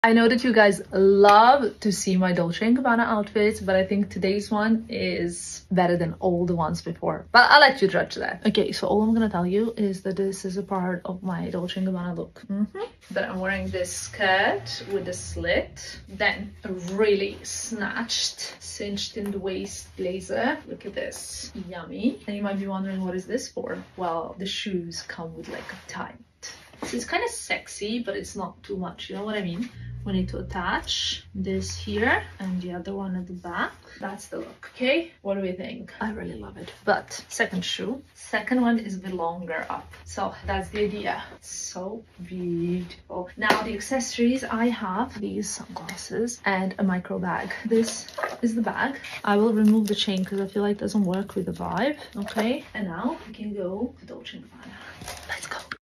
I know that you guys love to see my Dolce & Gabbana outfits, but I think today's one is better than all the ones before. But I'll let you judge that. Okay, so all I'm gonna tell you is that this is a part of my Dolce & Gabbana look. That I'm wearing this skirt with a slit, then a really snatched, cinched in the waist blazer. Look at this, yummy. And you might be wondering, what is this for? Well, the shoes come with like a tie. So it's kind of sexy, but it's not too much, you know what I mean? We need to attach this here and the other one at the back. That's the look, okay? What do we think? I really love it. But second shoe, second one is a bit longer up. So that's the idea. So beautiful. Now the accessories, I have these sunglasses and a micro bag. This is the bag. I will remove the chain because I feel like it doesn't work with the vibe, okay? And now we can go to Dolce & Gabbana. Let's go.